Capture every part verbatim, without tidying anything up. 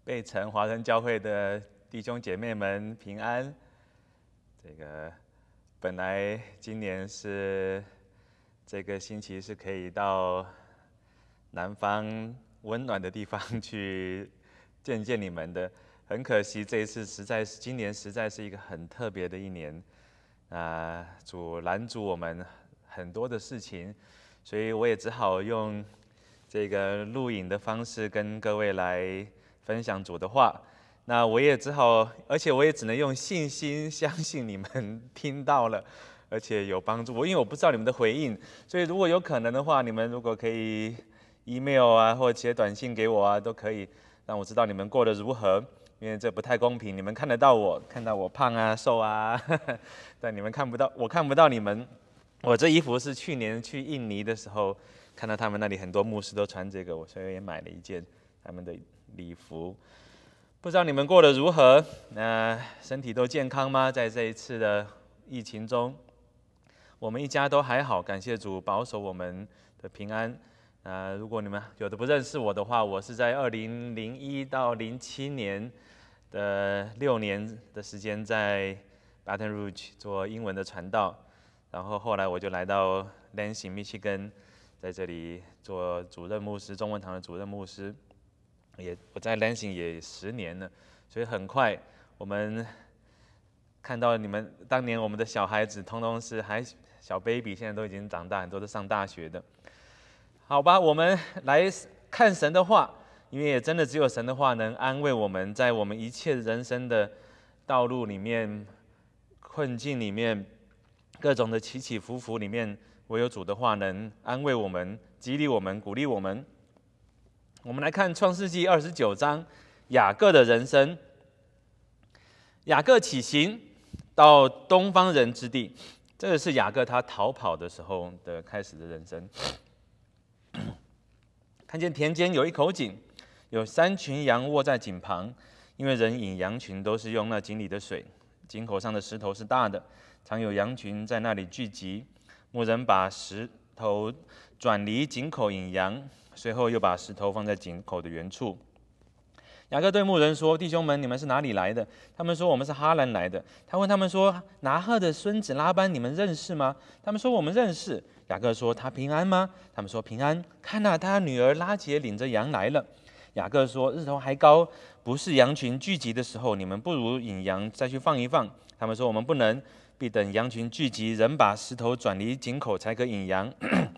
贝城华人教会的弟兄姐妹们平安。这个本来今年是这个星期是可以到南方温暖的地方去见见你们的，很可惜这一次实在是今年实在是一个很特别的一年啊、呃，主拦阻我们很多的事情，所以我也只好用这个录影的方式跟各位来分享主的话。那我也只好，而且我也只能用信心相信你们听到了，而且有帮助我，因为我不知道你们的回应，所以如果有可能的话，你们如果可以 email 啊，或者写短信给我啊，都可以让我知道你们过得如何，因为这不太公平，你们看得到我，看到我胖啊、瘦啊，呵呵，但你们看不到，我看不到你们。我这衣服是去年去印尼的时候，看到他们那里很多牧师都穿这个，我所以也买了一件他们的礼服。不知道你们过得如何？呃，身体都健康吗？在这一次的疫情中，我们一家都还好，感谢主保守我们的平安。呃，如果你们有的不认识我的话，我是在二零零一到零七年的六年的时间在 Baton Rouge 做英文的传道。然后后来我就来到 Lansing 密西根，在这里做主任牧师，中文堂的主任牧师。也我在 Lansing 也十年了，所以很快我们看到你们当年我们的小孩子，通通是还小 baby， 现在都已经长大，很多都上大学的。好吧，我们来看神的话，因为也真的只有神的话能安慰我们，在我们一切人生的道路里面、困境里面。各种的起起伏伏里面，唯有主的话能安慰我们、激励我们、鼓励我们。我们来看创世纪二十九章，雅各的人生。雅各起行到东方人之地，这个是雅各他逃跑的时候的开始的人生。看见田间有一口井，有三群羊卧在井旁，因为人饮羊群都是用那井里的水，井口上的石头是大的。常有羊群在那里聚集，牧人把石头转离井口引羊，随后又把石头放在井口的原处。雅各对牧人说：“弟兄们，你们是哪里来的？”他们说：“我们是哈兰来的。”他问他们说：“拿鹤的孙子拉班，你们认识吗？”他们说：“我们认识。”雅各说：“他平安吗？”他们说：“平安。”看哪，他女儿拉结领着羊来了。雅各说：“日头还高，不是羊群聚集的时候，你们不如引羊再去放一放。”他们说：“我们不能。”必等羊群聚集，人把石头转离井口，才可引羊。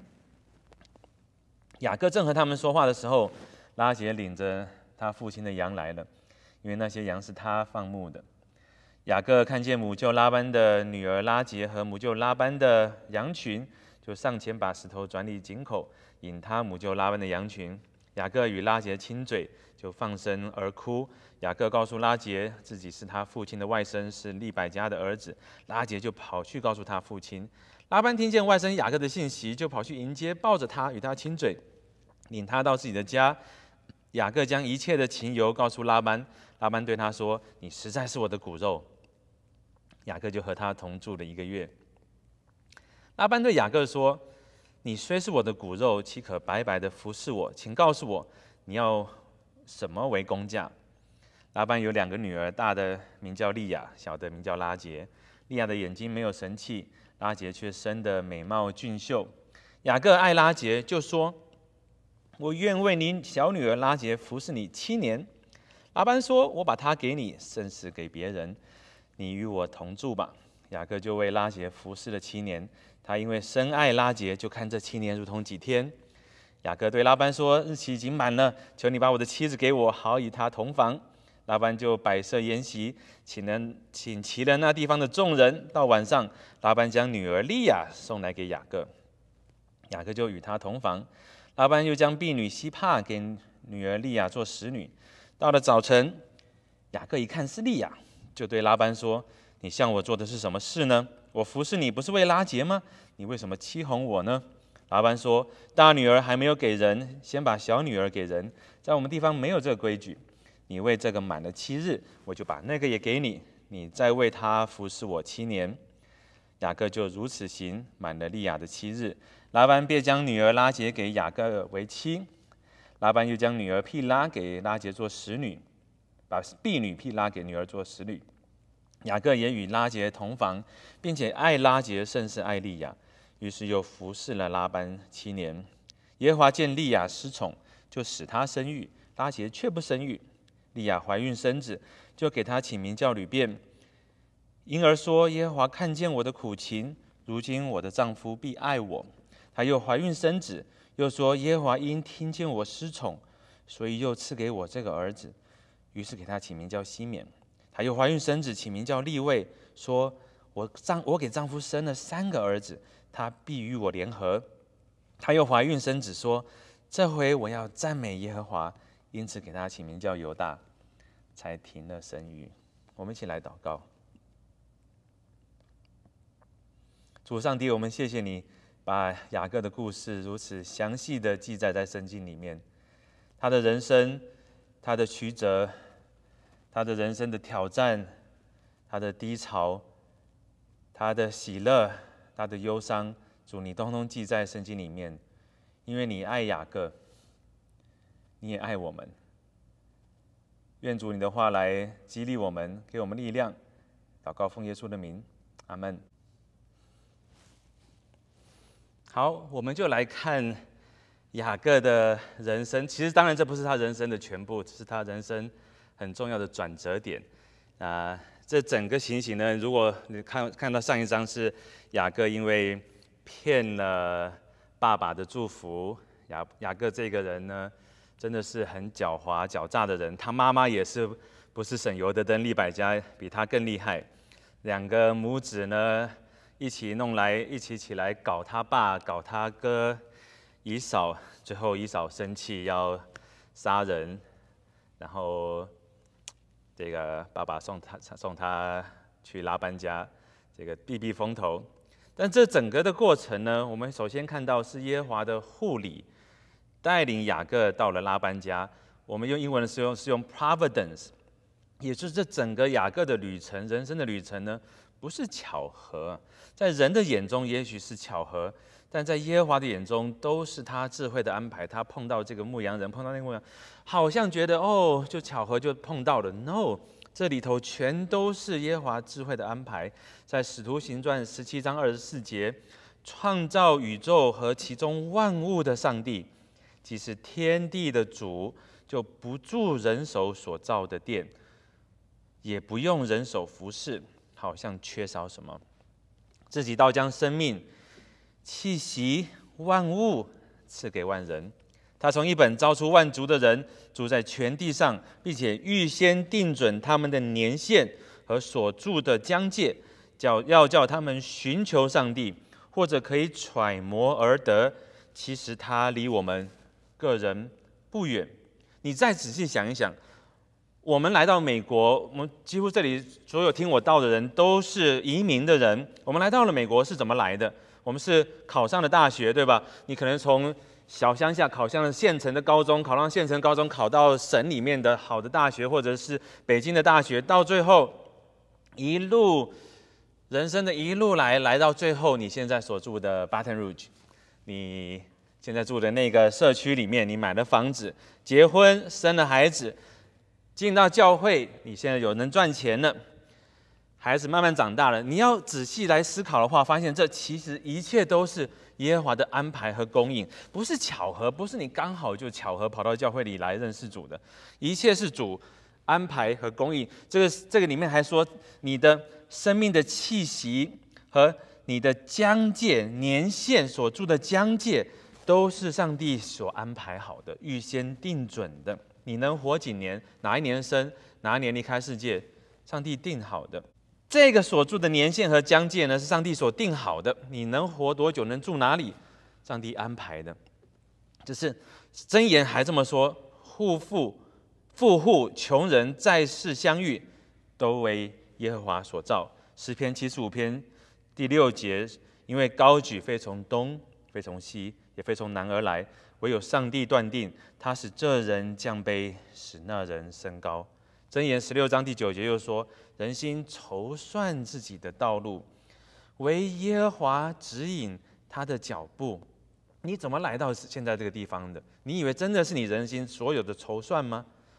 雅各正和他们说话的时候，拉结领着他父亲的羊来了，因为那些羊是他放牧的。雅各看见母舅拉班的女儿拉结和母舅拉班的羊群，就上前把石头转离井口，引他母舅拉班的羊群。雅各与拉结亲嘴，就放声而哭。雅各告诉拉结，自己是他父亲的外甥，是利百加的儿子。拉结就跑去告诉他父亲。拉班听见外甥雅各的信息，就跑去迎接，抱着他，与他亲嘴，领他到自己的家。雅各将一切的情由告诉拉班，拉班对他说：“你实在是我的骨肉。”雅各就和他同住了一个月。拉班对雅各说：“你虽是我的骨肉，岂可白白的服侍我？请告诉我，你要什么为工价？”拉班有两个女儿，大的名叫利亚，小的名叫拉结。利亚的眼睛没有神气，拉结却生得美貌俊秀。雅各爱拉结，就说：“我愿为你小女儿拉结服侍你七年。”拉班说：“我把她给你，甚是给别人，你与我同住吧。”雅各就为拉结服侍了七年。他因为深爱拉结，就看这七年如同几天。雅各对拉班说：“日期已经满了，求你把我的妻子给我，好与她同房。”拉班就摆设筵席，请人请齐了那地方的众人。到晚上，拉班将女儿利亚送来给雅各，雅各就与她同房。拉班又将婢女西帕给女儿利亚做使女。到了早晨，雅各一看是利亚，就对拉班说：“你向我做的是什么事呢？我服侍你不是为拉结吗？你为什么欺哄我呢？”拉班说：“大女儿还没有给人，先把小女儿给人，在我们地方没有这个规矩。你为这个满了七日，我就把那个也给你，你再为他服侍我七年。”雅各就如此行，满了利亚的七日。拉班便将女儿拉结给雅各为妻。拉班又将女儿毗拉给拉结做使女。 把婢女毗拉给女儿做使女。雅各也与拉结同房，并且爱拉结甚是爱利亚，于是又服侍了拉班七年。耶和华见利亚失宠，就使她生育，拉结却不生育。利亚怀孕生子，就给她起名叫吕便，因而说：耶和华看见我的苦情，如今我的丈夫必爱我。她又怀孕生子，又说：耶和华因听见我失宠，所以又赐给我这个儿子。于是给她起名叫西缅。她又怀孕生子，起名叫利未，说：我丈我给丈夫生了三个儿子，他必与我联合。她又怀孕生子，说：这回我要赞美耶和华，因此给他起名叫犹大，才停了生育。我们一起来祷告。主上帝，我们谢谢你把雅各的故事如此详细的记载在圣经里面，他的人生，他的曲折，他的人生的挑战，他的低潮，他的喜乐，他的忧伤，主你通通记在圣经里面。因为你爱雅各，你也爱我们。愿主你的话来激励我们，给我们力量。祷告奉耶稣的名，阿们。好，我们就来看雅各的人生。其实当然这不是他人生的全部，这是他人生很重要的转折点。啊、呃，这整个情形呢，如果你看看到上一章是雅各因为骗了爸爸的祝福，雅雅各这个人呢，真的是很狡猾狡诈的人。他妈妈也是不是省油的灯，利百加比他更厉害。两个母子呢，一起弄来，一起起来搞他爸，搞他哥以扫。最后以扫生气要杀人，然后这个爸爸送他送他去拉班家，这个避避风头。但这整个的过程呢，我们首先看到是耶和华的护理带领雅各到了拉班家。我们用英文的时候是用 providence， 也就是这整个雅各的旅程，人生的旅程呢，不是巧合。在人的眼中也许是巧合，但在耶和华的眼中都是他智慧的安排。他碰到这个牧羊人，碰到那个牧羊人，好像觉得哦，就巧合就碰到了。No。这里头全都是耶和华智慧的安排。在使徒行传十七章二十四节，创造宇宙和其中万物的上帝，即是天地的主，就不住人手所造的殿，也不用人手服侍，好像缺少什么，自己倒将生命、气息、万物赐给万人。他从一本造出万族的人，住在全地上，并且预先定准他们的年限和所住的疆界，叫要叫他们寻求上帝，或者可以揣摩而得。其实他离我们个人不远。你再仔细想一想，我们来到美国，我们几乎这里所有听我道的人都是移民的人。我们来到了美国是怎么来的？我们是考上了大学，对吧？你可能从小乡下考上了县城的高中，考上县城高中，考到省里面的好的大学，或者是北京的大学，到最后一路人生的一路来，来到最后你现在所住的 Baton Rouge， 你现在住的那个社区里面，你买了房子，结婚，生了孩子，进到教会，你现在有能赚钱了，孩子慢慢长大了。你要仔细来思考的话，发现这其实一切都是耶和华的安排和供应，不是巧合，不是你刚好就巧合跑到教会里来认识主的，一切是主安排和供应。这个这个里面还说，你的生命的气息和你的疆界、年限所住的疆界，都是上帝所安排好的，预先定准的。你能活几年，哪一年生，哪一年离开世界，上帝定好的。这个所住的年限和疆界呢，是上帝所定好的。你能活多久，能住哪里，上帝安排的。只是箴言还这么说：户富、富户、穷人在世相遇，都为耶和华所造。诗篇七十五篇第六节，因为高举非从东，非从西，也非从南而来，唯有上帝断定，他使这人降卑，使那人升高。箴言十六章第九节又说：人心筹算自己的道路，唯耶和华指引他的脚步。你怎么来到现在这个地方的？你以为真的是你人心所有的筹算吗？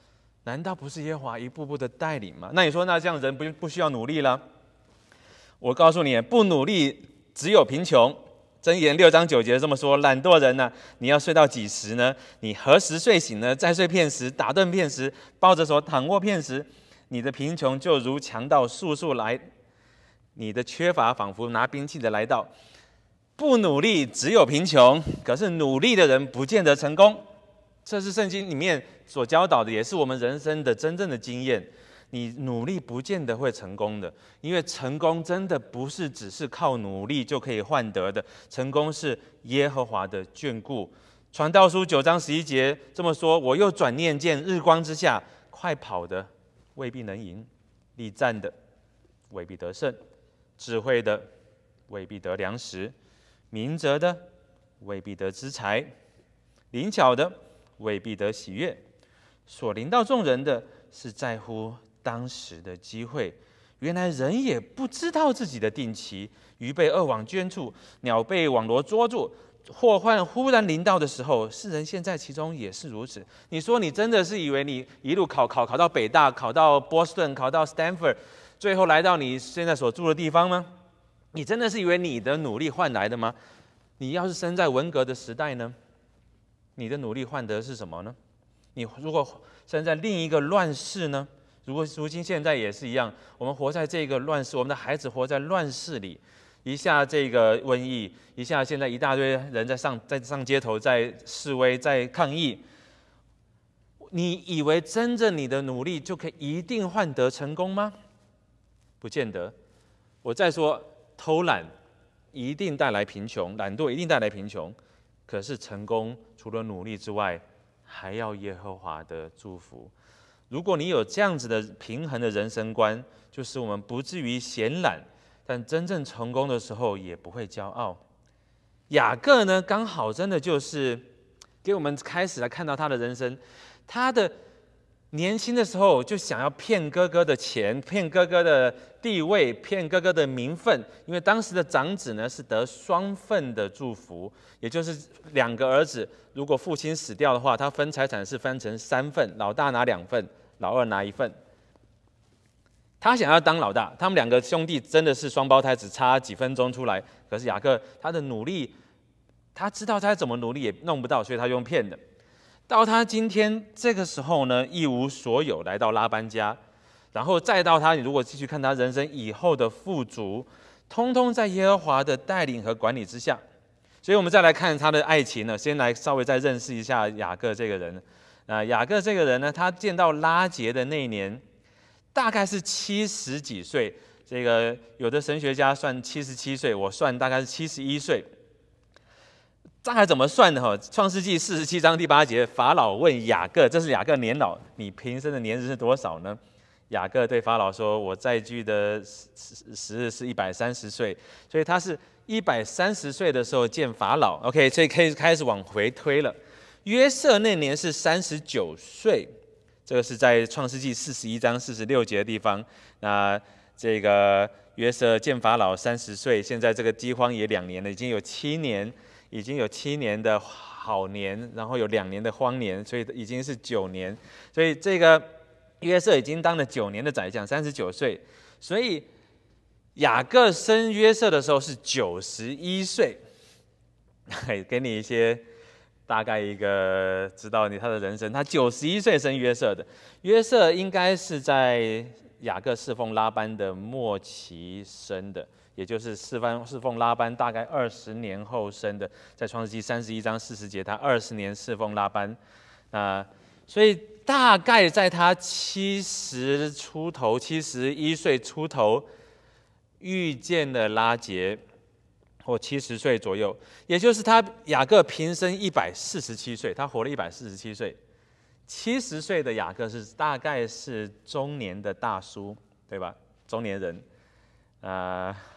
难道不是耶和华一步步的带领吗？那你说，那这样人不不需要努力了？我告诉你，不努力只有贫穷。箴言六章九节这么说：懒惰人呢、啊，你要睡到几时呢？你何时睡醒呢？再睡片时，打盹片时，抱着手躺卧片时，你的贫穷就如强盗速速来，你的缺乏仿佛拿兵器的来到。不努力只有贫穷，可是努力的人不见得成功。这是圣经里面所教导的，也是我们人生的真正的经验。你努力不见得会成功的，因为成功真的不是只是靠努力就可以换得的，成功是耶和华的眷顾。传道书九章十一节这么说：我又转念见日光之下，快跑的未必能赢，力战的未必得胜，智慧的未必得粮食，明哲的未必得资财，灵巧的未必得喜悦。所临到众人的是在乎当时的机会。原来人也不知道自己的定期，鱼被恶网圈住，鸟被网罗捉住，祸患忽然临到的时候，世人现在其中也是如此。你说你真的是以为你一路考考考到北大，考到波士顿，考到 Stanford， 最后来到你现在所住的地方吗？你真的是以为你的努力换来的吗？你要是生在文革的时代呢？你的努力换得是什么呢？你如果生在另一个乱世呢？如果如今现在也是一样，我们活在这个乱世，我们的孩子活在乱世里，一下这个瘟疫，一下现在一大堆人在上在上街头，在示威，在抗议。你以为真正你的努力就可以一定换得成功吗？不见得。我再说，偷懒一定带来贫穷，懒惰一定带来贫穷。可是成功除了努力之外，还要耶和华的祝福。如果你有这样子的平衡的人生观，就是我们不至于闲懒，但真正成功的时候也不会骄傲。雅各呢，刚好真的就是给我们开始来看到他的人生。他的年轻的时候就想要骗哥哥的钱，骗哥哥的地位，骗哥哥的名分，因为当时的长子呢是得双份的祝福，也就是两个儿子，如果父亲死掉的话，他分财产是分成三份，老大拿两份，老二拿一份。他想要当老大，他们两个兄弟真的是双胞胎，只差几分钟出来。可是雅各他的努力，他知道他怎么努力也弄不到，所以他用骗的。到他今天这个时候呢，一无所有，来到拉班家，然后再到他，你如果继续看他人生以后的富足，通通在耶和华的带领和管理之下。所以我们再来看他的爱情呢，先来稍微再认识一下雅各这个人。啊，雅各这个人呢，他见到拉结的那一年，大概是七十几岁。这个有的神学家算七十七岁，我算大概是七十一岁。大概怎么算的哈？创世纪四十七章第八节，法老问雅各，这是雅各年老，你平生的年日是多少呢？雅各对法老说：“我在居的时日是一百三十岁。”所以他是一百三十岁的时候见法老。OK， 所以可以开始往回推了。约瑟那年是三十九岁，这个是在创世纪四十一章四十六节的地方。那这个约瑟见法老三十岁，现在这个饥荒也两年了，已经有七年。已经有七年的好年，然后有两年的荒年，所以已经是九年。所以这个约瑟已经当了九年的宰相，三十九岁。所以雅各生约瑟的时候是九十一岁。给你一些大概一个知道你他的人生，他九十一岁生约瑟的。约瑟应该是在雅各侍奉拉班的末期生的。也就是侍奉侍奉拉班大概二十年后生的，在创世纪三十一章四十节，他二十年侍奉拉班，啊、呃，所以大概在他七十出头、七十一岁出头遇见了拉结，或七十岁左右，也就是他雅各平生一百四十七岁，他活了一百四十七岁，七十岁的雅各是大概是中年的大叔，对吧？中年人，啊、呃。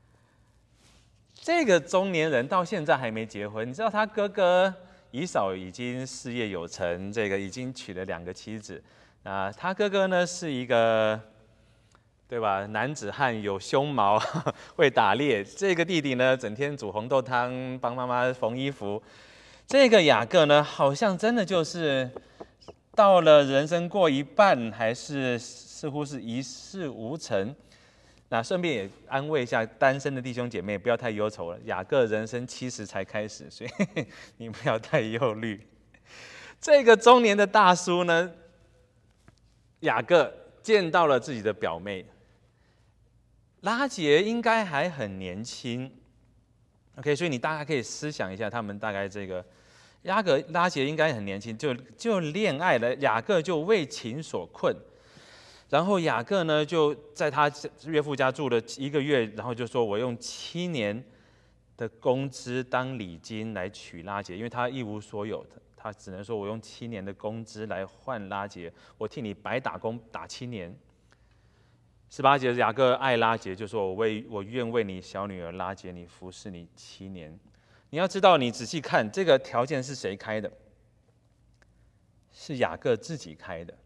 这个中年人到现在还没结婚，你知道他哥哥以扫已经事业有成，这个已经娶了两个妻子啊、呃。他哥哥呢是一个，对吧？男子汉，有胸毛，会打猎。这个弟弟呢，整天煮红豆汤，帮妈妈缝衣服。这个雅各呢，好像真的就是到了人生过一半，还是似乎是一事无成。那顺便也安慰一下单身的弟兄姐妹，不要太忧愁了。雅各人生七十才开始，所以你不要太忧虑。这个中年的大叔呢，雅各见到了自己的表妹拉结，应该还很年轻。OK， 所以你大概可以思想一下，他们大概这个雅各拉结应该很年轻，就就恋爱了，雅各就为情所困。然后雅各呢，就在他岳父家住了一个月，然后就说：“我用七年的工资当礼金来娶拉结，因为他一无所有，他只能说我用七年的工资来换拉结，我替你白打工打七年。”十八节，雅各爱拉结，就说：“我为我愿为你小女儿拉结，你服侍你七年。”你要知道，你仔细看这个条件是谁开的？是雅各自己开的。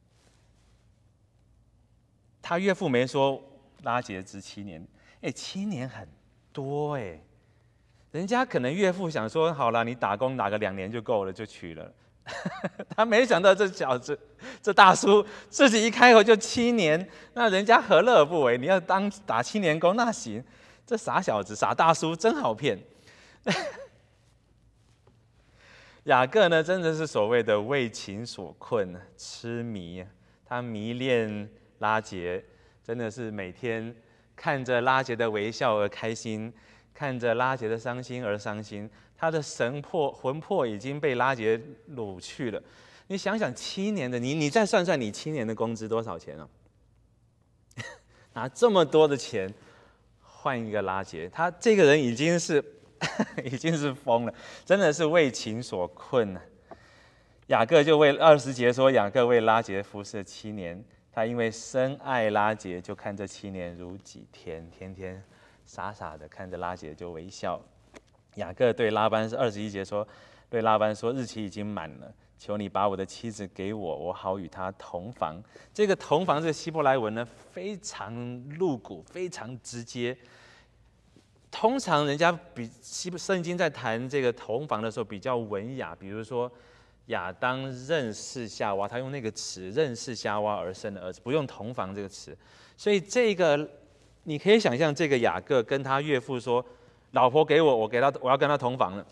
他岳父没说拉结值七年，哎，七年很多哎，人家可能岳父想说，好了，你打工打个两年就够了，就娶了。他没想到这小子，这大叔自己一开口就七年，那人家何乐而不为？你要当打七年工，那行，这傻小子、傻大叔真好骗。雅各呢，真的是所谓的为情所困，痴迷，他迷恋拉结，真的是每天看着拉结的微笑而开心，看着拉结的伤心而伤心。他的神魄魂魄已经被拉结掳去了。你想想，七年的你，你再算算你七年的工资多少钱啊？拿这么多的钱换一个拉结，他这个人已经是已经是疯了，真的是为情所困啊。雅各就为二十节说，雅各为拉结服侍七年。他因为深爱拉结，就看这七年如几天，天天傻傻的看着拉结就微笑。雅各对拉班是二十一节说，对拉班说，日期已经满了，求你把我的妻子给我，我好与她同房。这个同房这个希伯来文呢，非常露骨，非常直接。通常人家比圣经在谈这个同房的时候比较文雅，比如说亚当认识夏娃，他用那个词认识夏娃而生的儿子，不用同房这个词。所以这个你可以想象，这个雅各跟他岳父说：“老婆给我，我给他，我要跟他同房了。”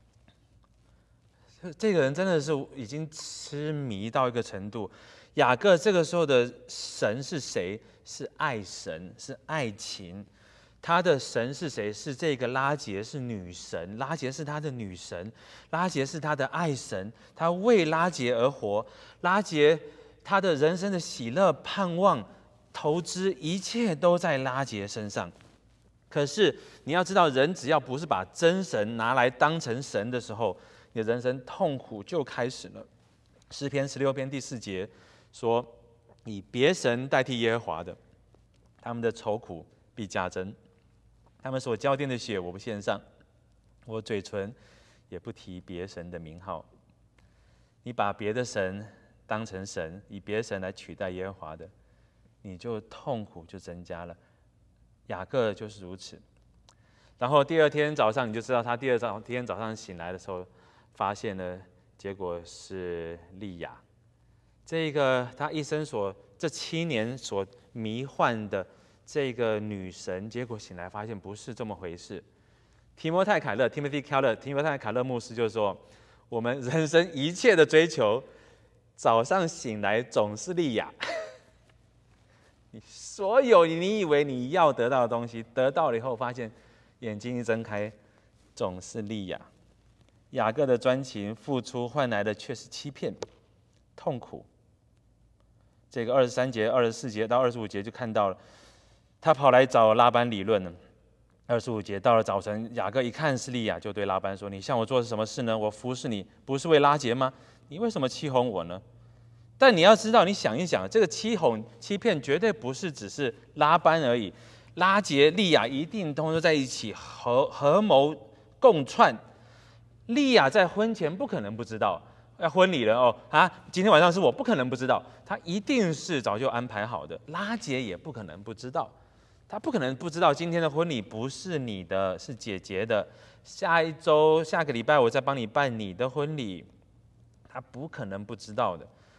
这个人真的是已经痴迷到一个程度。雅各这个时候的神是谁？是爱神，是爱情。他的神是谁？是这个拉结，是女神。拉结是他的女神，拉结是他的爱神。他为拉结而活，拉结他的人生的喜乐、盼望、投资，一切都在拉结身上。可是你要知道，人只要不是把真神拿来当成神的时候，你的人生痛苦就开始了。诗篇十六篇第四节说：“以别神代替耶和华的，他们的愁苦必加增。他们所浇奠的血，我不献上，我嘴唇也不提别神的名号。”你把别的神当成神，以别神来取代耶和华的，你就痛苦就增加了。雅各就是如此。然后第二天早上，你就知道他第二天早上醒来的时候，发现呢，结果是利亚，这个他一生所这七年所迷幻的这个女神，结果醒来发现不是这么回事。提摩太凯勒 （Timothy Keller） 提摩太凯勒牧师就说：“我们人生一切的追求，早上醒来总是利亚。你所有你以为你要得到的东西，得到了以后，发现眼睛一睁开，总是利亚。雅各的专情付出换来的却是欺骗、痛苦。”这个二十三节、二十四节到二十五节就看到了，他跑来找拉班理论了。二十五节到了早晨，雅各一看是利亚，就对拉班说：“你向我做的什么事呢？我服侍你不是为拉结吗？你为什么欺哄我呢？”但你要知道，你想一想，这个欺哄、欺骗绝对不是只是拉班而已，拉结、利亚一定都在一起合合谋共串。利亚在婚前不可能不知道要婚礼了哦啊！今天晚上是我，不可能不知道，他一定是早就安排好的。拉结也不可能不知道。他不可能不知道今天的婚礼不是你的，是姐姐的。下一周、下个礼拜我再帮你办你的婚礼，他不可能不知道的。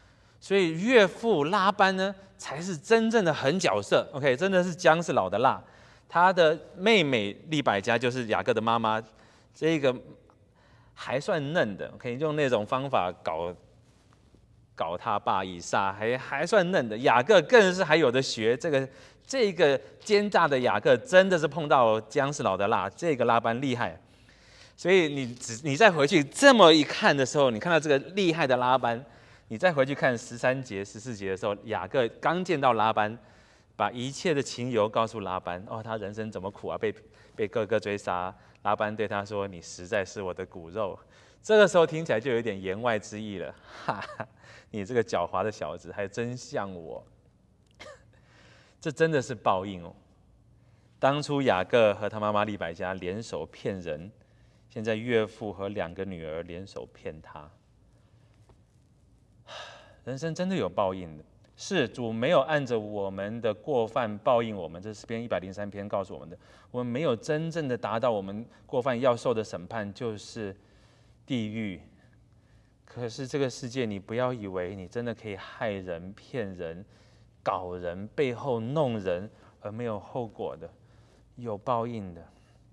所以岳父拉班呢，才是真正的狠角色。OK， 真的是姜是老的辣。他的妹妹利百加就是雅各的妈妈，这个还算嫩的，可以用那种方法搞搞他爸以撒，还还算嫩的。雅各更是还有的学。这个这个奸诈的雅各真的是碰到姜是老的辣，这个拉班厉害。所以你只你再回去这么一看的时候，你看到这个厉害的拉班，你再回去看十三节、十四节的时候，雅各刚见到拉班，把一切的情由告诉拉班。哦，他人生怎么苦啊，被被哥哥追杀。拉班对他说：“你实在是我的骨肉。”这个时候听起来就有点言外之意了，哈哈，你这个狡猾的小子，还真像我。这真的是报应哦。当初雅各和他妈妈利百加联手骗人。现在岳父和两个女儿联手骗他，人生真的有报应的。是主没有按着我们的过犯报应我们，这是诗篇一百零三篇告诉我们的。我们没有真正的达到我们过犯要受的审判，就是地狱。可是这个世界，你不要以为你真的可以害人、骗人、搞人、背后弄人而没有后果的，有报应的。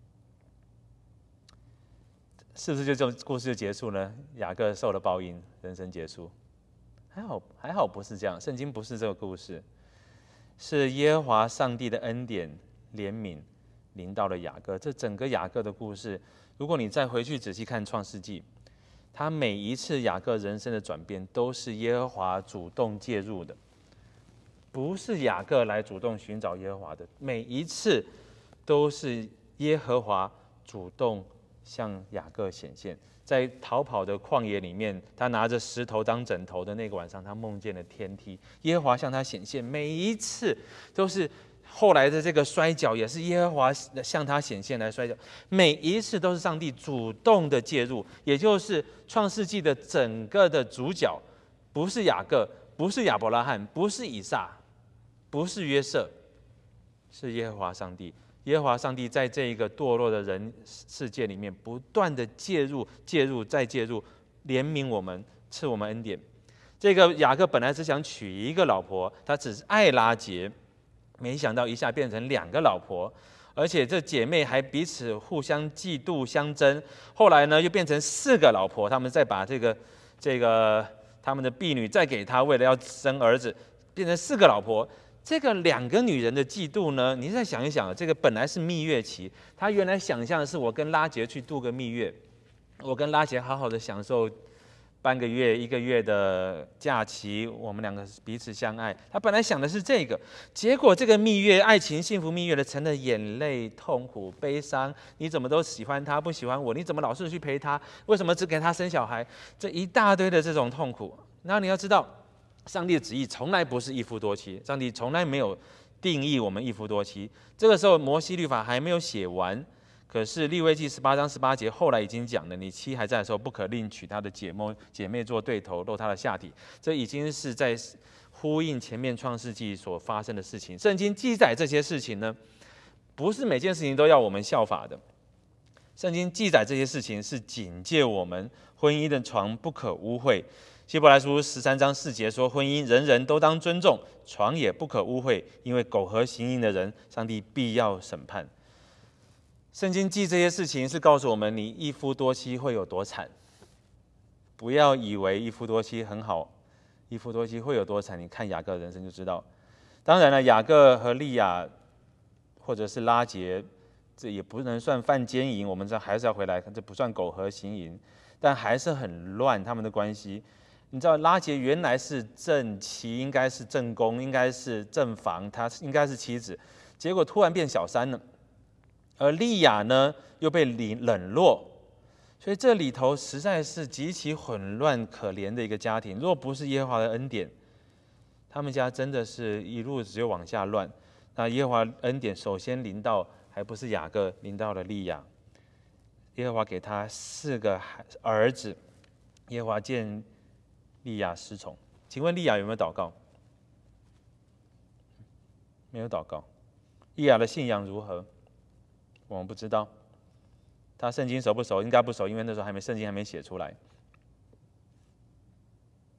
是不是就这种故事就结束了？雅各受了报应，人生结束。还好，还好不是这样。圣经不是这个故事，是耶和华上帝的恩典怜悯临到了雅各。这整个雅各的故事，如果你再回去仔细看创世纪，他每一次雅各人生的转变，都是耶和华主动介入的，不是雅各来主动寻找耶和华的。每一次都是耶和华主动向雅各显现。在逃跑的旷野里面，他拿着石头当枕头的那个晚上，他梦见了天梯，耶和华向他显现。每一次都是后来的这个摔跤，也是耶和华向他显现来摔跤。每一次都是上帝主动的介入，也就是创世纪的整个的主角，不是雅各，不是亚伯拉罕，不是以撒，不是约瑟，是耶和华上帝。耶和华上帝在这一个堕落的人世界里面，不断的介入、介入、再介入，怜悯我们，赐我们恩典。这个雅各本来只想娶一个老婆，他只是爱拉结，没想到一下变成两个老婆，而且这姐妹还彼此互相嫉妒相争。后来呢，又变成四个老婆，他们再把这个这个他们的婢女再给他，为了要生儿子，变成四个老婆。这个两个女人的嫉妒呢，你再想一想，这个本来是蜜月期，她原来想象的是我跟拉结去度个蜜月，我跟拉结好好的享受半个月、一个月的假期，我们两个彼此相爱。她本来想的是这个，结果这个蜜月、爱情、幸福蜜月的，成了眼泪、痛苦、悲伤。你怎么都喜欢他，不喜欢我？你怎么老是去陪他？为什么只给他生小孩？这一大堆的这种痛苦。然后你要知道，上帝的旨意从来不是一夫多妻，上帝从来没有定义我们一夫多妻。这个时候摩西律法还没有写完，可是利未记十八章十八节后来已经讲了，你妻还在的时候，不可另娶她的姐妹姐妹做对头，露她的下体。这已经是在呼应前面创世纪所发生的事情。圣经记载这些事情呢，不是每件事情都要我们效法的。圣经记载这些事情是警戒我们，婚姻的床不可污秽。希伯来书十三章四节说，婚姻人人都当尊重，床也不可污秽，因为苟合行淫的人，上帝必要审判。圣经记这些事情是告诉我们，你一夫多妻会有多惨。不要以为一夫多妻很好，一夫多妻会有多惨，你看雅各的人生就知道。当然了，雅各和利亚或者是拉结，这也不能算犯奸淫，我们这还是要回来看，这不算苟合行淫，但还是很乱他们的关系。你知道拉结原来是正妻，应该是正宫，应该是正房，他应该是妻子，结果突然变小三了。而利亚呢，又被冷落，所以这里头实在是极其混乱可怜的一个家庭。若不是耶和华的恩典，他们家真的是一路只有往下乱。那耶和华恩典首先临到，还不是雅各，临到了利亚。耶和华给他四个儿子，耶和华见利亚失宠。请问利亚有没有祷告？没有祷告。利亚的信仰如何？我们不知道。他圣经熟不熟？应该不熟，因为那时候还没圣经还没写出来。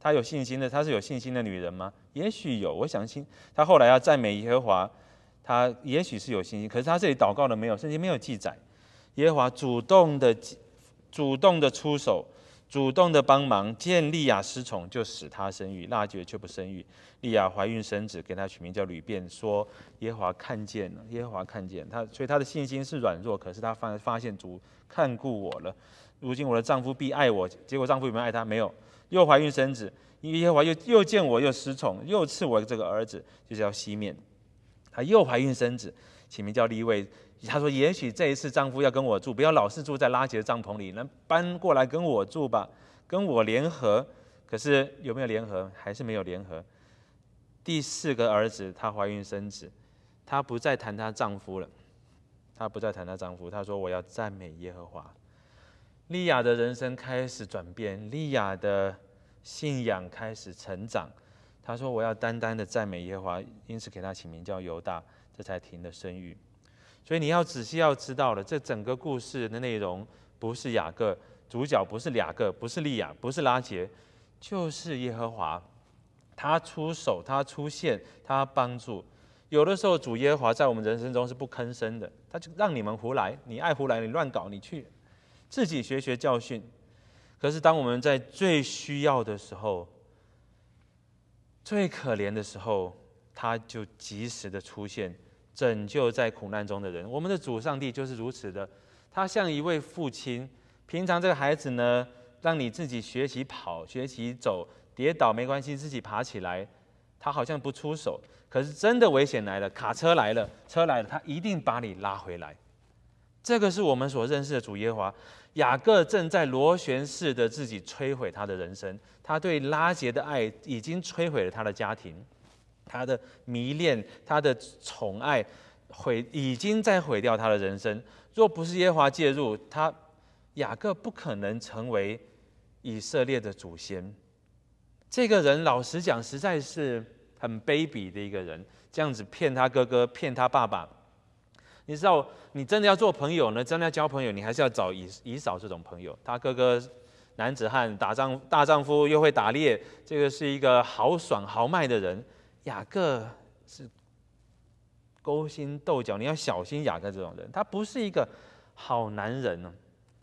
她有信心的，她是有信心的女人吗？也许有，我相信她后来要赞美耶和华，她也许是有信心。可是她这里祷告了没有？圣经没有记载。耶和华主动的、主动的出手，主动的帮忙，见利亚失宠，就使她生育；拉结却不生育。利亚怀孕生子，给她取名叫吕便，说耶和华看见了，耶和华看见她，所以她的信心是软弱，可是她发发现主看顾我了。如今我的丈夫必爱我，结果丈夫有没有爱她？没有。又怀孕生子，因为耶和华又又见我又失宠，又赐我这个儿子，就叫西面。她又怀孕生子，起名叫利未。她说：“也许这一次丈夫要跟我住，不要老是住在拉结的帐篷里，能搬过来跟我住吧，跟我联合。”可是有没有联合？还是没有联合。第四个儿子，她怀孕生子，她不再谈她丈夫了，她不再谈她丈夫。她说：“我要赞美耶和华。”利亚的人生开始转变，利亚的信仰开始成长。她说：“我要单单的赞美耶和华。”因此给她起名叫犹大，这才停了生育。所以你要仔细要知道了，这整个故事的内容不是雅各，主角不是雅各，不是利亚，不是拉结，就是耶和华。他出手，他出现，他帮助。有的时候主耶和华在我们人生中是不吭声的，他就让你们胡来，你爱胡来，你乱搞，你去自己学学教训。可是当我们在最需要的时候，最可怜的时候，他就及时的出现，拯救在苦难中的人。我们的主上帝就是如此的，他像一位父亲。平常这个孩子呢，让你自己学习跑，学习走，跌倒没关系，自己爬起来，他好像不出手。可是真的危险来了，卡车来了，车来了，他一定把你拉回来。这个是我们所认识的主耶和华。雅各正在螺旋式的自己摧毁他的人生，他对拉结的爱已经摧毁了他的家庭，他的迷恋，他的宠爱，毁已经在毁掉他的人生。若不是耶和华介入，他雅各不可能成为以色列的祖先。这个人老实讲，实在是很卑鄙的一个人，这样子骗他哥哥，骗他爸爸。你知道，你真的要做朋友呢，真的要交朋友，你还是要找以以扫这种朋友。他哥哥男子汉，打仗大丈夫，又会打猎，这个是一个豪爽豪迈的人。雅各是勾心斗角，你要小心雅各这种人，他不是一个好男人呢。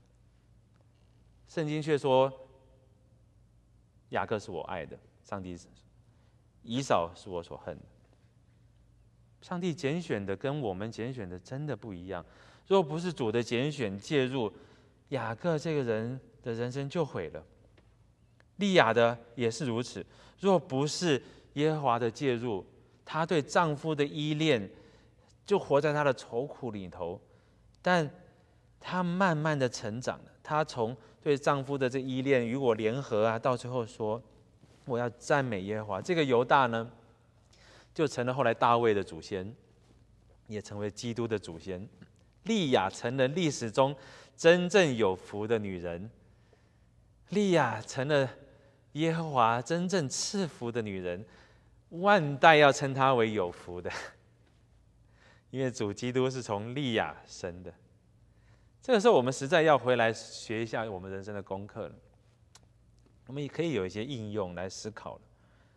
圣经却说，雅各是我爱的，上帝以扫是我所恨的。上帝拣选的跟我们拣选的真的不一样。若不是主的拣选介入，雅各这个人的人生就毁了。利亚的也是如此。若不是耶和华的介入，她对丈夫的依恋就活在她的愁苦里头。但她慢慢的成长了，她从对丈夫的这依恋与我联合啊，到最后说我要赞美耶和华。这个犹大呢，就成了后来大卫的祖先，也成为基督的祖先。利亚成了历史中真正有福的女人，利亚成了耶和华真正赐福的女人，万代要称她为有福的，因为主基督是从利亚生的。这个时候，我们实在要回来学一下我们人生的功课了。我们也可以有一些应用来思考了。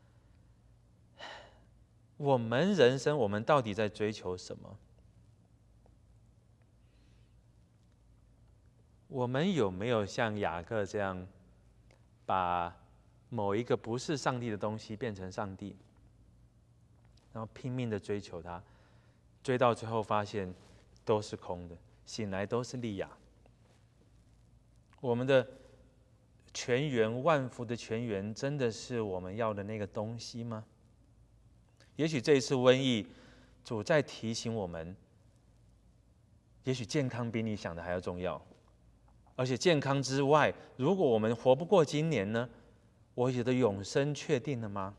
我们人生，我们到底在追求什么？我们有没有像雅各这样，把某一个不是上帝的东西变成上帝，然后拼命的追求它，追到最后发现都是空的，醒来都是利亚。我们的泉源，万福的泉源，真的是我们要的那个东西吗？也许这一次瘟疫，主在提醒我们，也许健康比你想的还要重要。而且健康之外，如果我们活不过今年呢？我觉得永生确定了吗？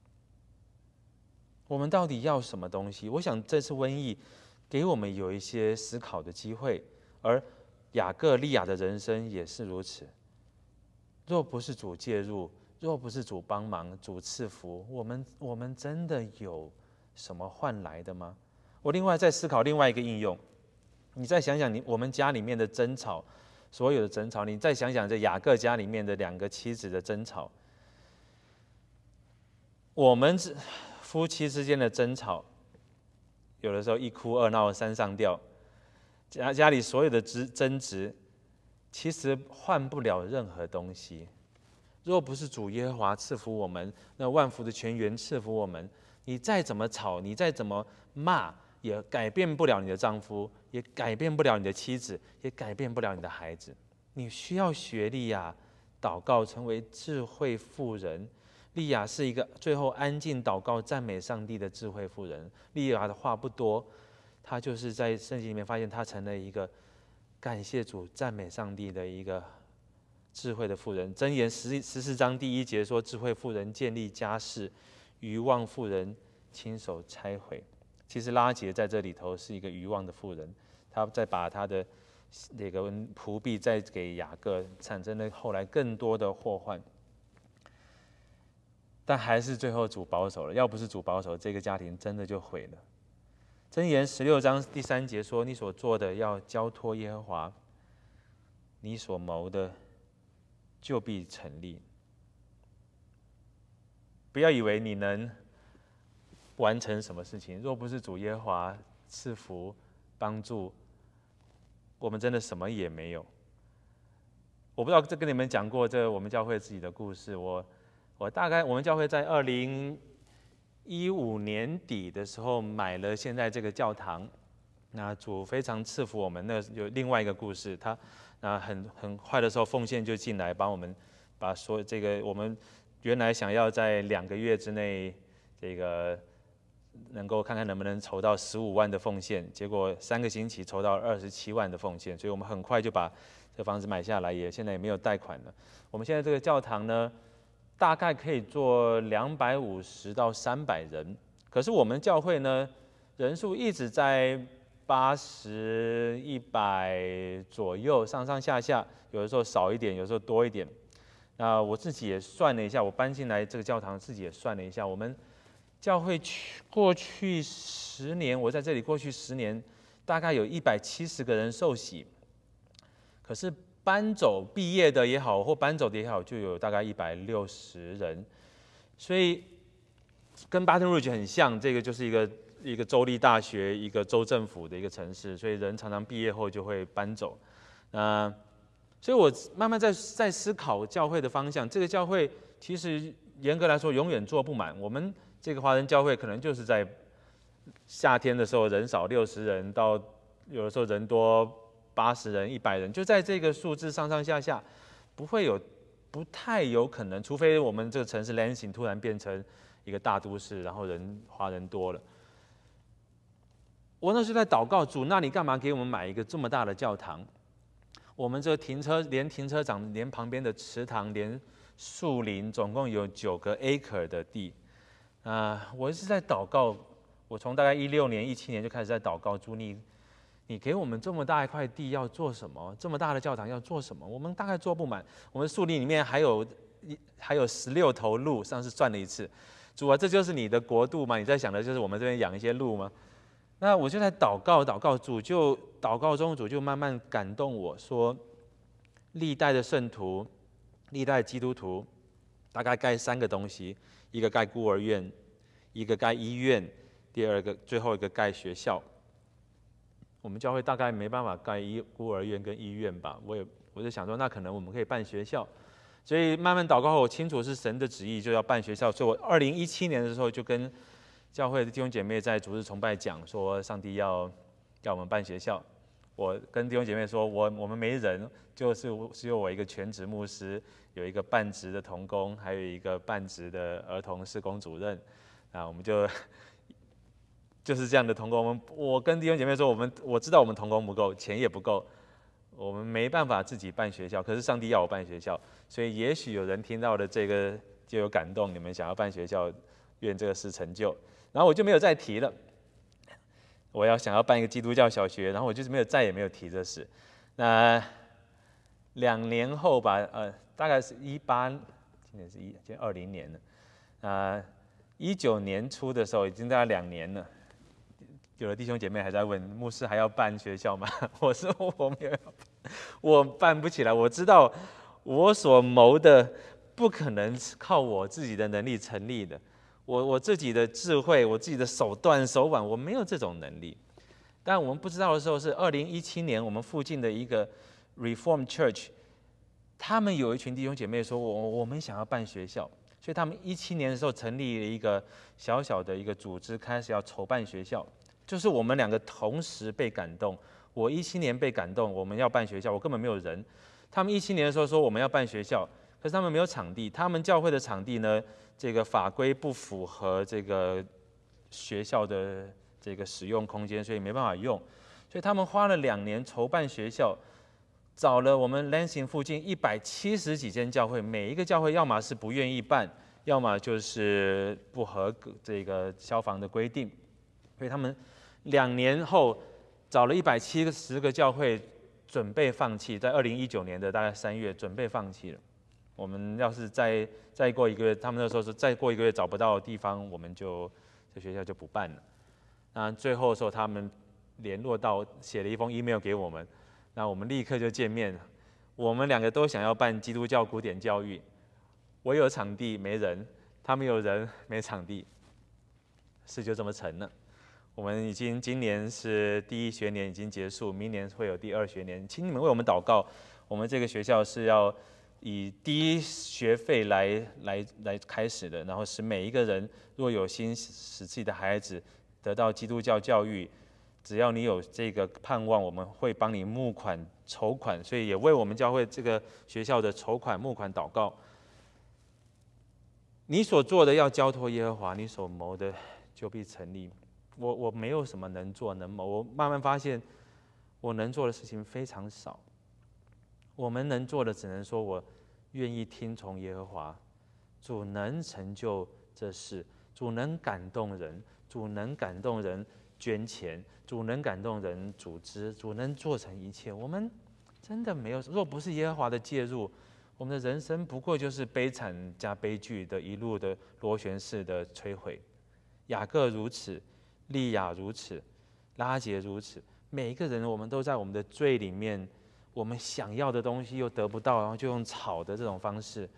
我们到底要什么东西？我想这次瘟疫给我们有一些思考的机会，而雅各利亚的人生也是如此。若不是主介入，若不是主帮忙，主赐福，我们我们真的有什么换来的吗？我另外再思考另外一个应用，你再想想你我们家里面的争吵，所有的争吵，你再想想这雅各家里面的两个妻子的争吵， 我们夫妻之间的争吵，有的时候一哭二闹三上吊，家家里所有的争执，其实换不了任何东西。若不是主耶和华赐福我们，那万福的泉源赐福我们，你再怎么吵，你再怎么骂，也改变不了你的丈夫，也改变不了你的妻子，也改变不了你的孩子。你需要学利亚祷告，成为智慧妇人。利亚是一个最后安静祷告、赞美上帝的智慧妇人。利亚的话不多，她就是在圣经里面发现她成了一个感谢主、赞美上帝的一个智慧的妇人。箴言十十四章第一节说：“智慧妇人建立家室，愚妄妇人亲手拆毁。”其实拉结在这里头是一个愚妄的妇人，她在把她的那个仆婢再给雅各，产生了后来更多的祸患。但还是最后主保守了，要不是主保守，这个家庭真的就毁了。箴言十六章第三节说：“你所做的要交托耶和华，你所谋的就必成立。”不要以为你能完成什么事情，若不是主耶和华赐福帮助，我们真的什么也没有。我不知道这跟你们讲过这我们教会自己的故事。我我大概我们教会在二零一五年底的时候买了现在这个教堂。那主非常赐福我们。那有另外一个故事，他那很很快的时候奉献就进来，帮我们把所这个我们原来想要在两个月之内这个能够看看能不能筹到十五万的奉献，结果三个星期筹到二十七万的奉献，所以我们很快就把这房子买下来，也现在也没有贷款了。我们现在这个教堂呢，大概可以坐两百五十到三百人，可是我们教会呢，人数一直在八十、一百左右，上上下下，有的时候少一点，有的时候多一点。那我自己也算了一下，我搬进来这个教堂，自己也算了一下，我们教会去过去十年，我在这里过去十年，大概有一百七十个人受洗，可是搬走毕业的也好，或搬走的也好，就有大概一百六十人，所以跟巴顿 Rouge 很像，这个就是一个一个州立大学、一个州政府的一个城市，所以人常常毕业后就会搬走。那所以我慢慢在在思考教会的方向。这个教会其实严格来说永远坐不满，我们这个华人教会可能就是在夏天的时候人少六十人，到有的时候人多八十人、一百人，就在这个数字上上下下，不会有不太有可能，除非我们这个城市 Lansing 突然变成一个大都市，然后人华人多了。我那时候在祷告主，那你干嘛给我们买一个这么大的教堂？我们这个停车连停车场、连旁边的池塘、连树林，总共有九个 acre 的地。啊、呃，我是在祷告，我从大概一六年、一七年就开始在祷告，主你，你给我们这么大一块地要做什么？这么大的教堂要做什么？我们大概做不满。我们树林里面还有一还有十六头鹿，上次算了一次。主啊，这就是你的国度吗？你在想的就是我们这边养一些鹿吗？那我就在祷告，祷告主就祷告中，主就慢慢感动我说，历代的圣徒、历代基督徒，大概盖三个东西：一个盖孤儿院，一个盖医院，第二个最后一个盖学校。我们教会大概没办法盖医孤儿院跟医院吧，我也我就想说，那可能我们可以办学校。所以慢慢祷告后，我清楚是神的旨意，就要办学校。所以我二零一七年的时候就跟教会的弟兄姐妹在主日崇拜讲说，上帝要要我们办学校。我跟弟兄姐妹说，我我们没人，就是只有我一个全职牧师，有一个半职的同工，还有一个半职的儿童事工主任。啊，我们就就是这样的同工。我们我跟弟兄姐妹说，我们我知道我们同工不够，钱也不够，我们没办法自己办学校。可是上帝要我办学校，所以也许有人听到了这个就有感动，你们想要办学校，愿这个事成就。然后我就没有再提了。我要想要办一个基督教小学，然后我就是没有再也没有提这事。那两年后吧，呃，大概是一八，今年是一，今年二零年了。啊，一九年初的时候，已经大概两年了。有的弟兄姐妹还在问，牧师还要办学校吗？我说我没有，我办不起来。我知道我所谋的不可能靠我自己的能力成立的。 我我自己的智慧，我自己的手段手腕，我没有这种能力。但我们不知道的时候是二零一七年，我们附近的一个 Reform Church， 他们有一群弟兄姐妹说，我我们想要办学校，所以他们一七年的时候成立了一个小小的一个组织，开始要筹办学校。就是我们两个同时被感动，我一七年被感动，我们要办学校，我根本没有人。他们一七年的时候说我们要办学校，可是他们没有场地，他们教会的场地呢，这个法规不符合这个学校的这个使用空间，所以没办法用。所以他们花了两年筹办学校，找了我们 Lansing 附近一百七十几间教会，每一个教会要么是不愿意办，要么就是不合格这个消防的规定，所以他们两年后找了一百七十个教会，准备放弃，在二零一九年的大概三月准备放弃了。我们要是再再过一个月，他们那时候说再过一个月找不到地方，我们就这学校就不办了。那最后的时候，他们联络到写了一封 email 给我们，那我们立刻就见面了。我们两个都想要办基督教古典教育，我有场地没人，他们有人没场地，事就这么成了。我们已经今年是第一学年已经结束，明年会有第二学年，请你们为我们祷告。我们这个学校是要以低学费来来来开始的，然后使每一个人若有心使自己的孩子得到基督教教育，只要你有这个盼望，我们会帮你募款筹款，所以也为我们教会这个学校的筹款募款祷告。你所做的要交托耶和华，你所谋的就必成立。我我没有什么能做能谋，我慢慢发现我能做的事情非常少。我们能做的只能说我愿意听从耶和华，主能成就这事，主能感动人，主能感动人捐钱，主能感动人组织，主能做成一切。我们真的没有，若不是耶和华的介入，我们的人生不过就是悲惨加悲剧的一路的螺旋式的摧毁。雅各如此，利亚如此，拉结如此，每一个人我们都在我们的罪里面，我们想要的东西又得不到，然后就用吵的这种方式。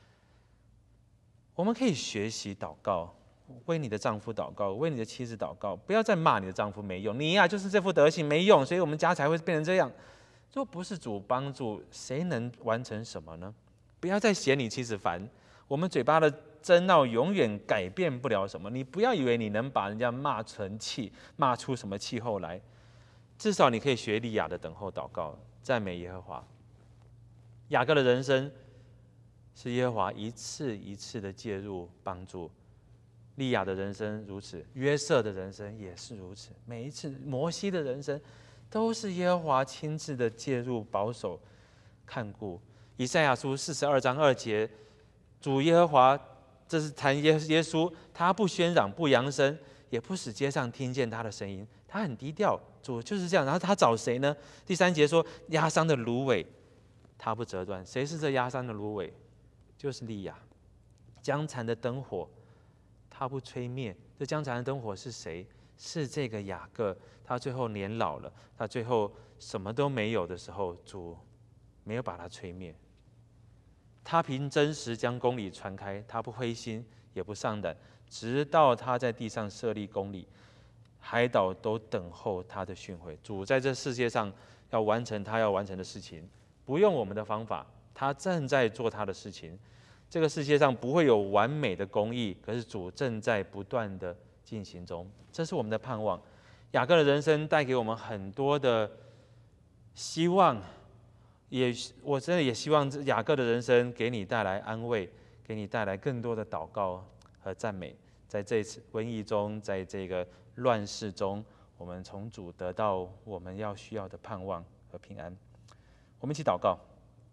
我们可以学习祷告，为你的丈夫祷告，为你的妻子祷告，不要再骂你的丈夫没用，你呀、啊、就是这副德行没用，所以我们家才会变成这样。若不是主帮助，谁能完成什么呢？不要再嫌你妻子烦，我们嘴巴的争闹永远改变不了什么。你不要以为你能把人家骂成气，骂出什么气候来，至少你可以学利亚的等候祷告，赞美耶和华。雅各的人生是耶和华一次一次的介入帮助，利亚的人生如此，约瑟的人生也是如此，每一次摩西的人生都是耶和华亲自的介入保守看顾。以赛亚书四十二章二节，主耶和华，这是谈耶耶稣，他不喧嚷不扬声，也不使街上听见他的声音，他很低调。主就是这样。然后他找谁呢？第三节说，压伤的芦苇他不折断。谁是这压伤的芦苇？就是利亚。将残的灯火他不吹灭。这将残的灯火是谁？是这个雅各。他最后年老了，他最后什么都没有的时候，主没有把他吹灭。他凭真实将公理传开，他不灰心也不丧胆，直到他在地上设立公理，海岛都等候他的训诲。主在这世界上要完成他要完成的事情，不用我们的方法，他正在做他的事情。这个世界上不会有完美的公义，可是主正在不断的进行中，这是我们的盼望。雅各的人生带给我们很多的希望，也我真的也希望雅各的人生给你带来安慰，给你带来更多的祷告和赞美。在这次瘟疫中，在这个乱世中，我们从主得到我们要需要的盼望和平安。我们一起祷告。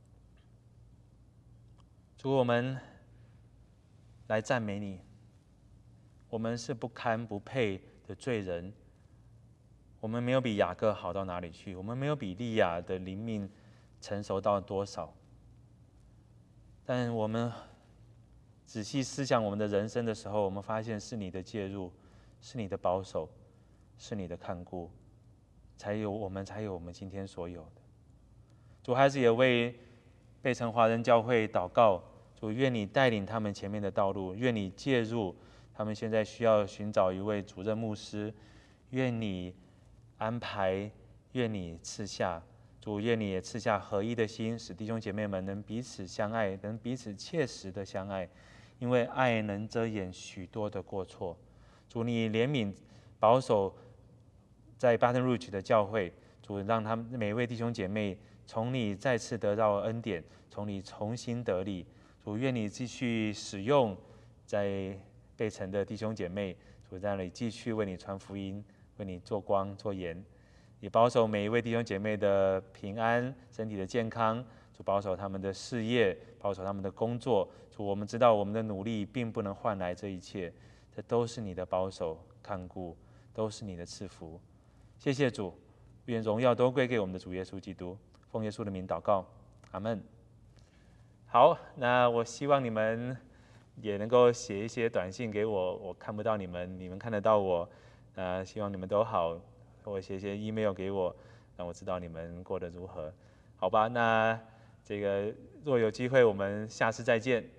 主，我们来赞美你。我们是不堪不配的罪人，我们没有比雅各好到哪里去，我们没有比利亚的灵命成熟到多少。但我们仔细思想我们的人生的时候，我们发现是你的介入，是你的保守，是你的看顾，才有我们才有我们今天所有的。主，孩子也为贝城华人教会祷告，主，愿你带领他们前面的道路，愿你介入他们现在需要寻找一位主任牧师，愿你安排，愿你赐下，主，愿你也赐下合一的心，使弟兄姐妹们能彼此相爱，能彼此切实的相爱，因为爱能遮掩许多的过错。主，你怜悯保守在巴登路区的教会，主，让他们每位弟兄姐妹从你再次得到恩典，从你重新得力。主，愿你继续使用在被城的弟兄姐妹，主，在那里继续为你传福音，为你做光做盐。也保守每一位弟兄姐妹的平安、身体的健康，主，保守他们的事业，保守他们的工作。主，我们知道我们的努力并不能换来这一切，这都是你的保守看顾，都是你的赐福。谢谢主，愿荣耀都归给我们的主耶稣基督。奉耶稣的名祷告，阿们。好，那我希望你们也能够写一些短信给我，我看不到你们，你们看得到我。呃，希望你们都好，或写一些 email 给我，让我知道你们过得如何。好吧，那这个若有机会，我们下次再见。